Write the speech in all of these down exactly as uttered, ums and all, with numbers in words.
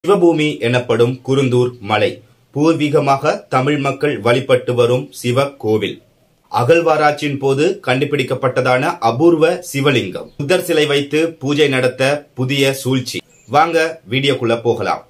சிவபூமி எனப்படும் குருந்தூர் மலை பூர்வீகமாக தமிழ் மக்கள் வழிபட்டு வரும் சிவ கோவில். அகழ்வாராய்ச்சியின் போது கண்டுபிடிக்கப்பட்டதான அபூர்வ சிவலிங்கம். புத்தர் சிலை வைத்து பூஜை நடத்த புதிய சூழ்ச்சி. வாங்க வீடியோக்குள்ள போகலாம்.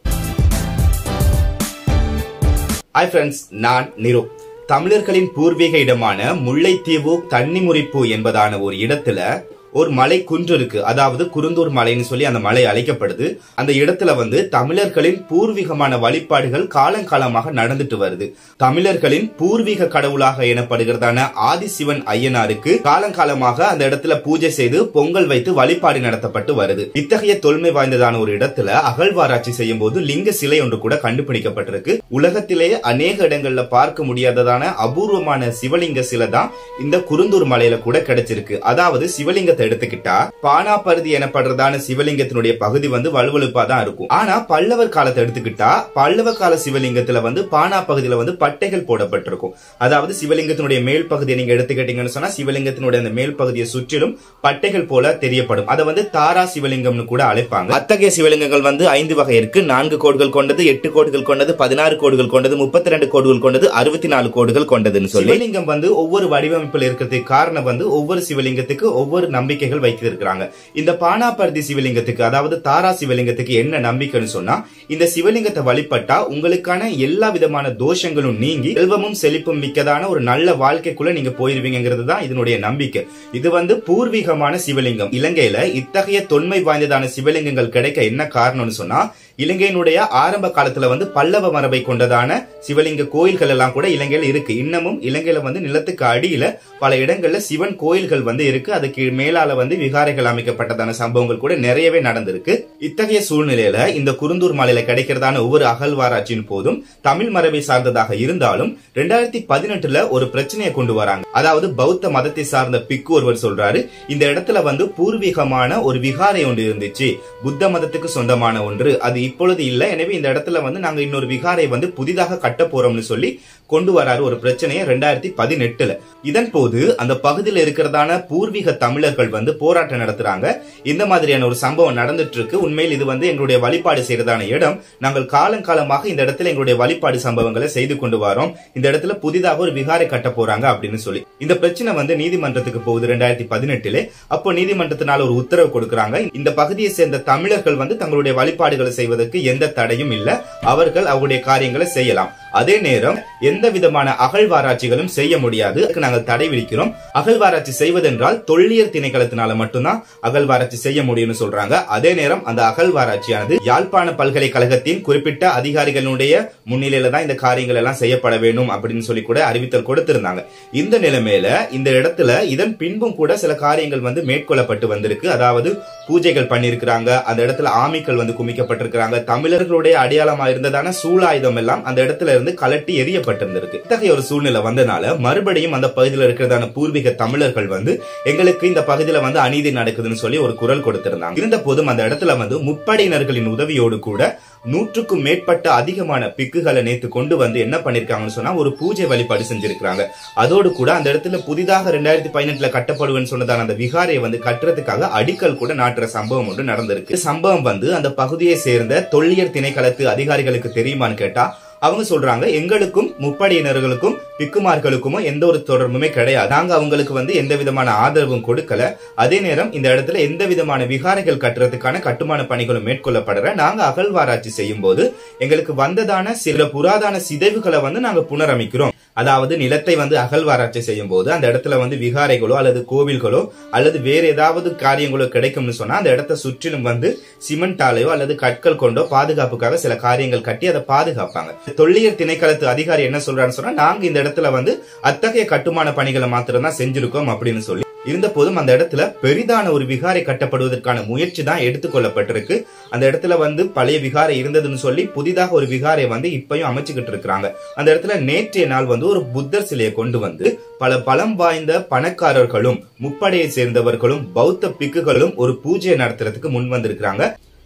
ஹாய் ஃப்ரெண்ட்ஸ், நான் நிரு. தமிழர்களின் பூர்வீக இடமான முல்லைத்தீவு தன்னிமுறிப்பு என்பதான ஒரு இடத்துல ஒரு மலை குன்று இருக்கு. அதாவது குருந்தூர் மலைன்னு சொல்லி அந்த மலை அழைக்கப்படுது. அந்த இடத்துல வந்து தமிழர்களின் பூர்வீகமான வழிபாடுகள் காலங்காலமாக நடந்துட்டு வருது. தமிழர்களின் பூர்வீக கடவுளாக எனப்படுகிறதான ஆதிசிவன் ஐயனாருக்கு காலங்காலமாக அந்த இடத்துல பூஜை செய்து பொங்கல் வைத்து வழிபாடு நடத்தப்பட்டு வருது. இத்தகைய தொன்மை வாய்ந்ததான ஒரு இடத்துல அகழ்வாராய்ச்சி செய்யும் போது லிங்க சிலை ஒன்று கூட கண்டுபிடிக்கப்பட்டிருக்கு. உலகத்திலேயே அநேக இடங்கள்ல பார்க்க முடியாததான அபூர்வமான சிவலிங்க சிலை தான் இந்த குருந்தூர் மலையில கூட கிடைச்சிருக்கு. அதாவது சிவலிங்க எடுத்துக்கிட்டா பானாபருதி எனப்படுறதான சிவலிங்கத்தினுடைய பகுதி வந்து வலுவழுப்பா தான் இருக்கும். ஆனா பல்லவர் காலத்தை எடுத்துக்கிட்டா பல்லவ கால சிவலிங்கத்துல வந்து பானா பகுதியில வந்து பட்டைகள் போடப்பட்டிருக்கும். அதாவது சிவலிங்கத்தினுடைய மேல் பகுதியை நீங்க எடுத்துக்கிட்டீங்கன்னு சொன்னா சிவலிங்கத்தினுடைய அந்த மேல் பகுதியை சுற்றிலும் பட்டைகள் போல தெரியப்படும். அதை வந்து தாரா சிவலிங்கம்னு கூட அழைப்பாங்க. அத்தகைய சிவலிங்கங்கள் வந்து ஐந்து வகை இருக்கு. நான்கு கோடுகள் கொண்டது, எட்டு கோடுகள் கொண்டது, பதினாறு கோடுகள் கொண்டது, முப்பத்தி ரெண்டு கோடுகள் கொண்டது, அறுபத்தி நாலு கோடுகள் கொண்டதுன்னு சொல்லி சிவலிங்கம் வந்து ஒவ்வொரு வடிவமைப்பில் இருக்கிறதுக்கு காரணம் வந்து ஒவ்வொரு சிவலிங்கத்துக்கு ஒவ்வொரு நம்பிக்கை நம்பிக்கைகள் வைத்திருக்கிறாங்க. இந்த பானாபருதி சிவலிங்கத்துக்கு அதாவது தாரா சிவலிங்கத்துக்கு என்ன நம்பிக்கைன்னு சொன்னா, இந்த சிவலிங்கத்தை வழிபட்டா உங்களுக்கான எல்லா விதமான தோஷங்களும் நீங்கி செல்வமும் செழிப்பும் மிக்கதான ஒரு நல்ல வாழ்க்கைக்குள்ள நீங்க போயிருவீங்கிறது தான் இதனுடைய நம்பிக்கை. இது வந்து பூர்வீகமான சிவலிங்கம். இலங்கையில இத்தகைய தொன்மை வாய்ந்ததான சிவலிங்கங்கள் கிடைக்க என்ன காரணம்னு சொன்னா, இலங்கையினுடைய ஆரம்ப காலத்துல வந்து பல்லவ மரபை கொண்டதான சிவலிங்க கோயில்கள் எல்லாம் கூட இலங்கையில இருக்கு. இன்னமும் இலங்கையில வந்து நிலத்துக்கு அடியில பல இடங்கள்ல சிவன் கோயில்கள் வந்து இருக்கு. அதுக்கு மேலால வந்து விகாரைகள் அமைக்கப்பட்டதான சம்பவங்கள் கூட நிறையவே நடந்திருக்கு. இத்தகைய சூழ்நிலையில இந்த குருந்தூர் மலையில கிடைக்கிறதான ஒவ்வொரு அகழ்வாராய்ச்சியின் போதும் தமிழ் மரபை சார்ந்ததாக இருந்தாலும் ரெண்டாயிரத்தி பதினெட்டுல ஒரு பிரச்சனையை கொண்டு வராங்க. அதாவது பௌத்த மதத்தை சார்ந்த பிக்கு ஒருவர் சொல்றாரு, இந்த இடத்துல வந்து பூர்வீகமான ஒரு விகாரை ஒன்று இருந்துச்சு, புத்த மதத்துக்கு சொந்தமான ஒன்று, அது இப்பொழுது இல்ல. எனவே இந்த இடத்துல வந்து நாங்க இன்னொரு விகாரை வந்து புதிதாக கட்ட போறோம்னு சொல்லி கொண்டு வராரு ஒரு பிரச்சனையை ரெண்டாயிரத்தி பதினெட்டுல. இதன் போது அந்த பகுதியில் இருக்கிறதான பூர்வீக தமிழர்கள் வந்து போராட்டம் நடத்துறாங்க. இந்த மாதிரியான ஒரு சம்பவம் நடந்துட்டு இருக்கு. உண்மையில் இது வந்து எங்களுடைய வழிபாடு செய்யறதான இடம். நாங்கள் காலங்காலமாக இந்த இடத்துல எங்களுடைய வழிபாடு சம்பவங்களை செய்து கொண்டு வரோம். இந்த இடத்துல புதிதாக ஒரு விகாரை கட்ட போறாங்க அப்படின்னு சொல்லி இந்த பிரச்சனை வந்து நீதிமன்றத்துக்கு போகுது ரெண்டாயிரத்தி பதினெட்டுல. அப்போ நீதிமன்றத்தினால ஒரு உத்தரவு கொடுக்கறாங்க. இந்த பகுதியை சேர்ந்த தமிழர்கள் வந்து தங்களுடைய வழிபாடுகளை செய்வதற்கு எந்த தடையும் இல்ல, அவர்கள் அவருடைய காரியங்களை செய்யலாம். அதே நேரம் எந்த விதமான அகழ்வாராய்ச்சிகளும் செய்ய முடியாது, நாங்கள் தடை விதிக்கிறோம். அகழ்வாராய்ச்சி செய்வதென்றால் தொல்லியல் திணைக்களத்தினால மட்டும்தான் அகழ்வாராய்ச்சி செய்ய முடியும்னு சொல்றாங்க. அதே நேரம் அந்த அகழ்வாராய்ச்சியானது யாழ்ப்பாண பல்கலைக்கழகத்தின் குறிப்பிட்ட அதிகாரிகளுடைய முன்னிலையில தான் இந்த காரியங்கள் எல்லாம் செய்யப்பட வேண்டும் அப்படின்னு சொல்லி கூட அறிவித்தல் கொடுத்திருந்தாங்க. இந்த நிலைமையில இந்த இடத்துல இதன் பின்பும் கூட சில காரியங்கள் வந்து மேற்கொள்ளப்பட்டு வந்திருக்கு. அதாவது பூஜைகள் பண்ணிருக்கிறாங்க. அந்த இடத்துல ஆமிக்கள் வந்து குமிக்கப்பட்டிருக்கிறாங்க. தமிழர்களுடைய அடையாளமா இருந்ததான சூலாயுதம் எல்லாம் அந்த இடத்துல இருந்து கலட்டி எரியப்பட்டிருந்திருக்கு. இத்தகைய ஒரு சூழ்நிலை வந்தனால மறுபடியும் அந்த பகுதியில் இருக்கிறதான பூர்வீக தமிழர்கள் வந்து எங்களுக்கு இந்த பகுதியில வந்து அநீதி நடக்குதுன்னு சொல்லி ஒரு குரல் கொடுத்திருந்தாங்க. இருந்த போதும் அந்த இடத்துல வந்து முப்படையினர்களின் உதவியோடு கூட நூற்றுக்கும் மேற்பட்ட அதிகமான பிக்குகளை நேத்து கொண்டு வந்து என்ன பண்ணிருக்காங்கன்னு சொன்னா ஒரு பூஜை வழிபாடு செஞ்சிருக்காங்க. அதோடு கூட அந்த இடத்துல புதிதாக ரெண்டாயிரத்தி பதினெட்டுல கட்டப்படுவேன்னு சொன்னதான அந்த விகாரையை வந்து கட்டுறதுக்காக அடிக்கல் கூட நாட்டுற சம்பவம் ஒன்று நடந்திருக்கு. சம்பவம் வந்து அந்த பகுதியை சேர்ந்த தொல்லியல் திணைக்களத்து அதிகாரிகளுக்கு தெரியுமான்னு கேட்டா அவங்க சொல்றாங்க, எங்களுக்கும் முப்படையினர்களுக்கும் பிக்குமார்களுக்கும் எந்த ஒரு தொடர்புமே கிடையாது. நாங்க அவங்களுக்கு வந்து எந்த விதமான ஆதரவும் கொடுக்கல. அதே நேரம் இந்த இடத்துல எந்த விதமான விகாரைகள் கட்டுறதுக்கான கட்டுமான பணிகளும் மேற்கொள்ளப்படல. நாங்க அகழ்வாராய்ச்சி செய்யும் போது எங்களுக்கு வந்ததான சில புராதன சிதைவுகளை வந்து நாங்க புனரமைக்கிறோம். அதாவது நிலத்தை வந்து அகழ்வாராய்ச்சி செய்யும் போது அந்த இடத்துல வந்து விகாரைகளோ அல்லது கோவில்களோ அல்லது வேற ஏதாவது காரியங்களோ கிடைக்கும்னு சொன்னா அந்த இடத்தை சுற்றிலும் வந்து சிமெண்டாலையோ அல்லது கற்கள் கொண்டோ பாதுகாப்புக்காக சில காரியங்கள் கட்டி அதை பாதுகாப்பாங்க. தொல்லியல் திணைக்களத்து அதிகாரி என்ன சொல்றான்னு சொன்னா, நாங்க இந்த இடத்துல வந்து அத்தகைய கட்டுமான பணிகளை மாத்திரம் தான் செஞ்சிருக்கோம் அப்படின்னு சொல்லி இருந்த போதும் அந்த இடத்துல பெரிதான ஒரு விகாரை கட்டப்படுவதற்கான முயற்சி தான் எடுத்துக்கொள்ளப்பட்டிருக்கு. அந்த இடத்துல வந்து பழைய விகாரை இருந்ததுன்னு சொல்லி புதிதாக ஒரு விகாரை வந்து இப்பயும் அமைச்சுக்கிட்டு இருக்கிறாங்க. அந்த இடத்துல நேற்றைய நாள் வந்து ஒரு புத்தர் சிலையை கொண்டு வந்து பல பலம் வாய்ந்த பணக்காரர்களும் முப்படையை சேர்ந்தவர்களும் பௌத்த பிக்குகளும் ஒரு பூஜையை நடத்துறதுக்கு முன் வந்திருக்கிறாங்க.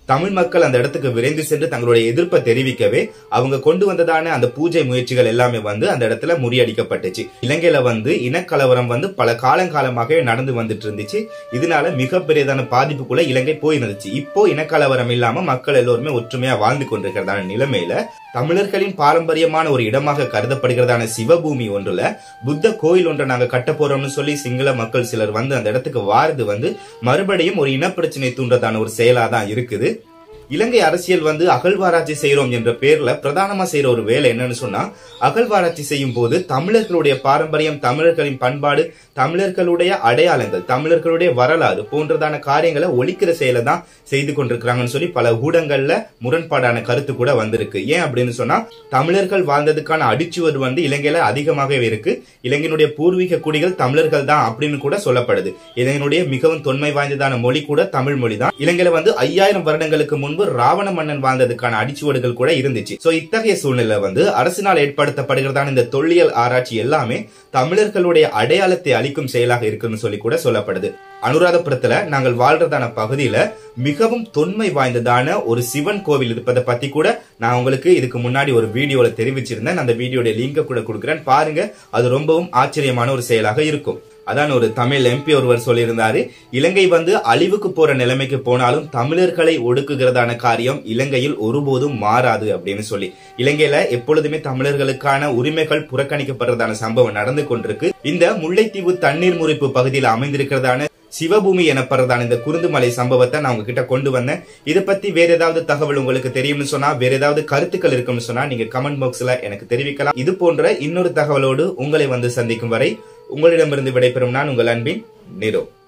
தமிழ் மக்கள் அந்த இடத்துக்கு விரைந்து சென்று தங்களுடைய எதிர்ப்பை தெரிவிக்கவே அவங்க கொண்டு வந்ததான அந்த பூஜை முயற்சிகள் எல்லாமே வந்து அந்த இடத்துல முறியடிக்கப்பட்டுச்சு. இலங்கையில வந்து இனக்கலவரம் வந்து பல காலங்காலமாகவே நடந்து வந்துட்டு இருந்துச்சு. இதனால மிகப்பெரியதான பாதிப்புக்குள்ள இலங்கை போயிருந்துச்சு. இப்போ இனக்கலவரம் இல்லாம மக்கள் எல்லோருமே ஒற்றுமையா வாழ்ந்து கொண்டிருக்கிறதான நிலைமையில தமிழர்களின் பாரம்பரியமான ஒரு இடமாக கருதப்படுகிறதான சிவபூமி ஒன்றுல புத்த கோயில் ஒன்றை நாங்க கட்ட போறோம்னு சொல்லி சிங்கள மக்கள் சிலர் வந்து அந்த இடத்துக்கு வாரது வந்து மறுபடியும் ஒரு இனப்பிரச்சனை தூண்டுறதான ஒரு செயலா தான் இருக்குது. இலங்கை அரசியல் வந்து அகழ்வாராய்ச்சி செய்யறோம் என்ற பேர்ல பிரதானமா செய்யற ஒரு வேலை என்னன்னு சொன்னா, அகழ்வாராய்ச்சி செய்யும் போது தமிழர்களுடைய பாரம்பரியம், தமிழர்களின் பண்பாடு, தமிழர்களுடைய அடையாளங்கள், தமிழர்களுடைய வரலாறு போன்றதான காரியங்களை ஒழிக்கிற செயலை தான் செய்து கொண்டிருக்கிறாங்கன்னு சொல்லி பல ஊடகங்கள்ல முரண்பாடான கருத்து கூட வந்திருக்கு. ஏன் அப்படின்னு சொன்னா, தமிழர்கள் வாழ்ந்ததுக்கான அடிச்சுவடு வந்து இலங்கையில அதிகமாகவே இருக்கு. இலங்கையினுடைய பூர்வீக குடிகள் தமிழர்கள் தான் அப்படின்னு கூட சொல்லப்படுது. இலங்கையினுடைய மிகவும் தொன்மை வாய்ந்ததான மொழி கூட தமிழ் மொழி தான். இலங்கையில வந்து ஐயாயிரம் வருடங்களுக்கு முன் ராவண மன்னன் வாழ்ந்ததுக்கான அடிச்சுவடுகள் கூட இருந்துச்சு. சோ இத்தகைய சூழ்நிலை வந்து அரசினால் ஏற்படுத்தப்படுகிறதான இந்த தொல்லியல் ஆராய்ச்சி எல்லாமே தமிழர்களுடைய அடையாளத்தை அளிக்கும் செயலாக இருக்குன்னு சொல்லி கூட சொல்லப்படுது. அனுராதபுரத்துல நாங்கள் வாழ்றதான பகுதியில மிகவும் தொன்மை வாய்ந்ததான ஒரு சிவன் கோவில் இருப்பதை பத்தி கூட நான் உங்களுக்கு இதுக்கு முன்னாடி ஒரு வீடியோல தெரிவிச்சிருந்தேன். அந்த வீடியோட லிங்க கூட கொடுக்குறேன், பாருங்க. அது ரொம்பவும் ஆச்சரியமான ஒரு செயலாக இருக்கும். அதான் ஒரு தமிழ் எம்பி ஒருவர் சொல்லியிருந்தாரு, இலங்கை வந்து அழிவுக்கு போற நிலைமைக்கு போனாலும் தமிழர்களை ஒடுக்குகிறதான காரியம் இலங்கையில் ஒருபோதும் மாறாது அப்படின்னு சொல்லி. இலங்கையில எப்பொழுதுமே தமிழர்களுக்கான உரிமைகள் புறக்கணிக்கப்படுறதான சம்பவம் நடந்து கொண்டிருக்கு. இந்த முல்லைத்தீவு தண்ணீர் முறிப்பு பகுதியில் அமைந்திருக்கிறதான சிவபூமி எனப்படுறதான இந்த குருந்துமலை சம்பவத்தை நான் உங்ககிட்ட கொண்டு வந்தேன். இதை பத்தி வேற ஏதாவது தகவல் உங்களுக்கு தெரியும்னு சொன்னா, வேற ஏதாவது கருத்துக்கள் இருக்கும்னு சொன்னா நீங்க கமெண்ட் பாக்ஸ்ல எனக்கு தெரிவிக்கலாம். இது போன்ற இன்னொரு தகவலோடு உங்களை வந்து சந்திக்கும் வரை உங்களிடமிருந்து விடைபெறும் நான் உங்கள் அன்பின் நிரோ.